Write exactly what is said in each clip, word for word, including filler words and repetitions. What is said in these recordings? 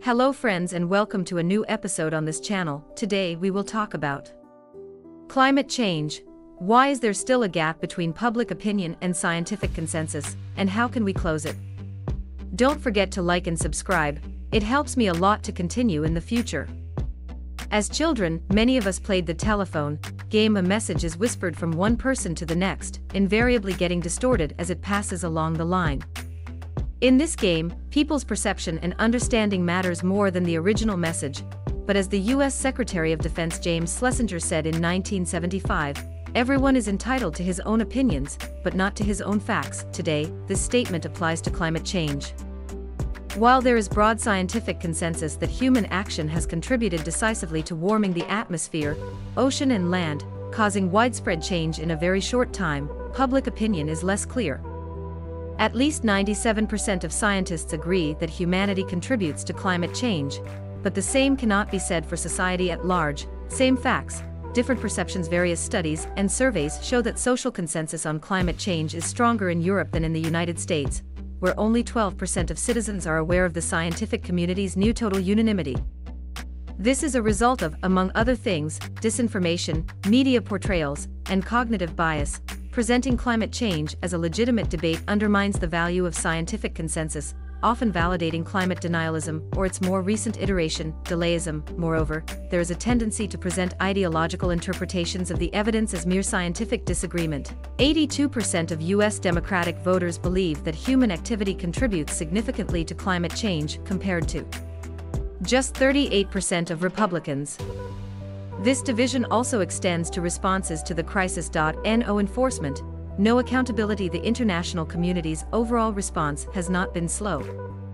Hello friends and welcome to a new episode on this channel. Today we will talk about climate change. Why is there still a gap between public opinion and scientific consensus, and how can we close it? Don't forget to like and subscribe, it helps me a lot to continue in the future. As children, many of us played the telephone game. A message is whispered from one person to the next, invariably getting distorted as it passes along the line. In this game, people's perception and understanding matters more than the original message, but as the U S Secretary of Defense James Schlesinger said in nineteen seventy-five, everyone is entitled to his own opinions, but not to his own facts. Today, this statement applies to climate change. While there is broad scientific consensus that human action has contributed decisively to warming the atmosphere, ocean and land, causing widespread change in a very short time, public opinion is less clear. At least ninety-seven percent of scientists agree that humanity contributes to climate change, but the same cannot be said for society at large. Same facts, different perceptions. Various studies and surveys show that social consensus on climate change is stronger in Europe than in the United States, where only twelve percent of citizens are aware of the scientific community's new total unanimity. This is a result of, among other things, disinformation, media portrayals, and cognitive bias. Presenting climate change as a legitimate debate undermines the value of scientific consensus, often validating climate denialism or its more recent iteration, delayism. Moreover, there is a tendency to present ideological interpretations of the evidence as mere scientific disagreement. eighty-two percent of U S Democratic voters believe that human activity contributes significantly to climate change, compared to just thirty-eight percent of Republicans. This division also extends to responses to the crisis. No enforcement, no accountability. The international community's overall response has not been slow.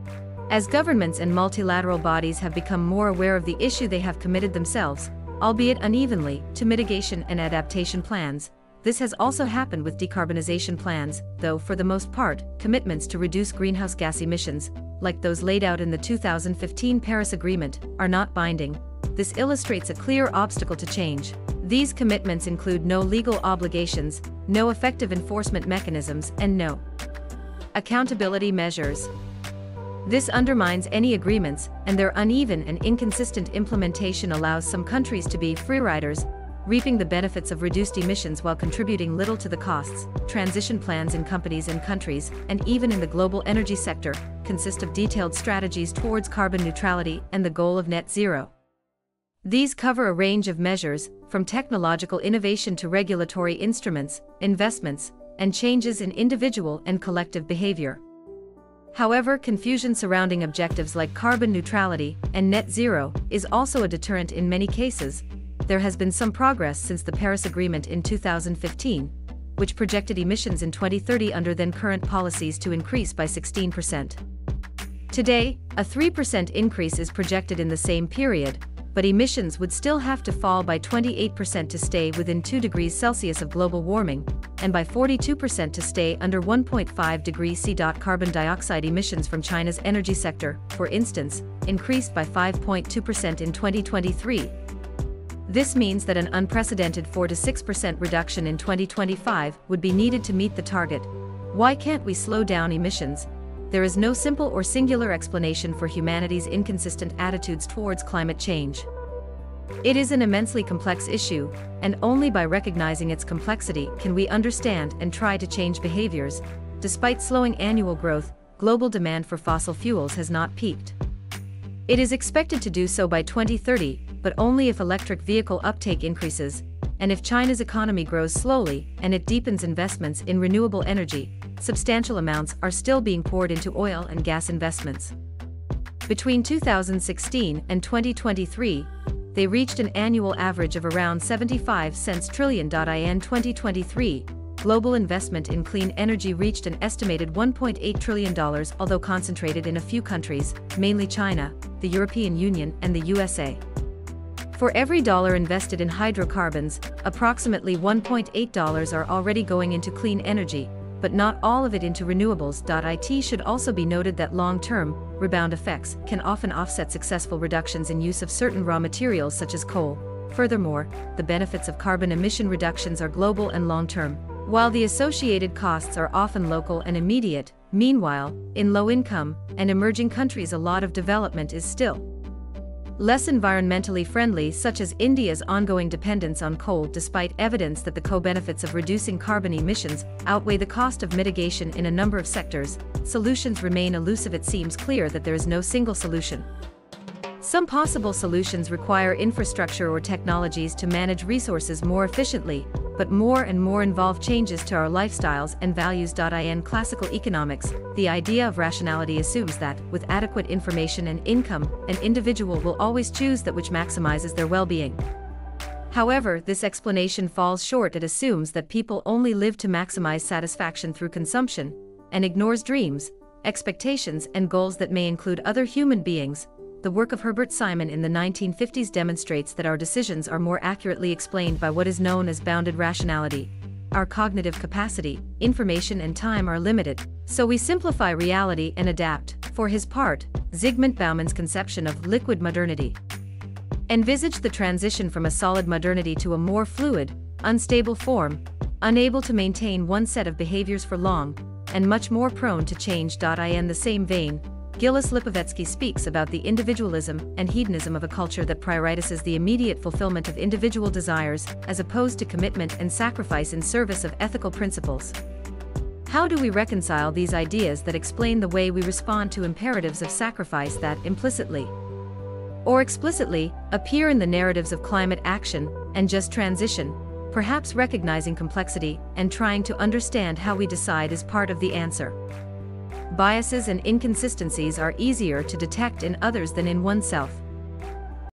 As governments and multilateral bodies have become more aware of the issue, they have committed themselves, albeit unevenly, to mitigation and adaptation plans. This has also happened with decarbonization plans, though for the most part, commitments to reduce greenhouse gas emissions, like those laid out in the two thousand fifteen Paris Agreement, are not binding. This illustrates a clear obstacle to change. These commitments include no legal obligations, no effective enforcement mechanisms, and no accountability measures. This undermines any agreements, and their uneven and inconsistent implementation allows some countries to be freeriders, reaping the benefits of reduced emissions while contributing little to the costs. Transition plans in companies and countries, and even in the global energy sector, consist of detailed strategies towards carbon neutrality and the goal of net zero. These cover a range of measures, from technological innovation to regulatory instruments, investments, and changes in individual and collective behavior. However, confusion surrounding objectives like carbon neutrality and net zero is also a deterrent in many cases. There has been some progress since the Paris Agreement in two thousand fifteen, which projected emissions in twenty thirty under then current policies to increase by sixteen percent. Today, a three percent increase is projected in the same period, but emissions would still have to fall by twenty-eight percent to stay within two degrees Celsius of global warming, and by forty-two percent to stay under one point five degrees C. Carbon dioxide emissions from China's energy sector, for instance, increased by five point two percent in twenty twenty-three. This means that an unprecedented four to six percent reduction in twenty twenty-five would be needed to meet the target. Why can't we slow down emissions? There is no simple or singular explanation for humanity's inconsistent attitudes towards climate change. It is an immensely complex issue, and only by recognizing its complexity can we understand and try to change behaviors. Despite slowing annual growth, global demand for fossil fuels has not peaked. It is expected to do so by twenty thirty, but only if electric vehicle uptake increases, and if China's economy grows slowly and it deepens investments in renewable energy. Substantial amounts are still being poured into oil and gas investments. Between two thousand sixteen and twenty twenty-three, they reached an annual average of around seventy-five cents trillion. In twenty twenty-three, global investment in clean energy reached an estimated one point eight trillion dollars, although concentrated in a few countries, mainly China, the European Union, and the U S A. For every dollar invested in hydrocarbons, approximately one point eight dollars are already going into clean energy, but not all of it into renewables. It should also be noted that long-term, rebound effects can often offset successful reductions in use of certain raw materials such as coal. Furthermore, the benefits of carbon emission reductions are global and long-term, while the associated costs are often local and immediate. Meanwhile, in low-income and emerging countries, a lot of development is still less environmentally friendly, such as India's ongoing dependence on coal. Despite evidence that the co-benefits of reducing carbon emissions outweigh the cost of mitigation in a number of sectors, solutions remain elusive. It seems clear that there is no single solution. Some possible solutions require infrastructure or technologies to manage resources more efficiently, but more and more involve changes to our lifestyles and values. In classical economics, the idea of rationality assumes that, with adequate information and income, an individual will always choose that which maximizes their well-being. However, this explanation falls short. It assumes that people only live to maximize satisfaction through consumption, and ignores dreams, expectations, and goals that may include other human beings. The work of Herbert Simon in the nineteen fifties demonstrates that our decisions are more accurately explained by what is known as bounded rationality. Our cognitive capacity, information, and time are limited, so we simplify reality and adapt. For his part, Zygmunt Bauman's conception of liquid modernity envisaged the transition from a solid modernity to a more fluid, unstable form, unable to maintain one set of behaviors for long, and much more prone to change. In the same vein, Gillis Lipovetsky speaks about the individualism and hedonism of a culture that prioritizes the immediate fulfillment of individual desires, as opposed to commitment and sacrifice in service of ethical principles. How do we reconcile these ideas that explain the way we respond to imperatives of sacrifice that, implicitly or explicitly, appear in the narratives of climate action and just transition? Perhaps recognizing complexity and trying to understand how we decide is part of the answer. Biases and inconsistencies are easier to detect in others than in oneself.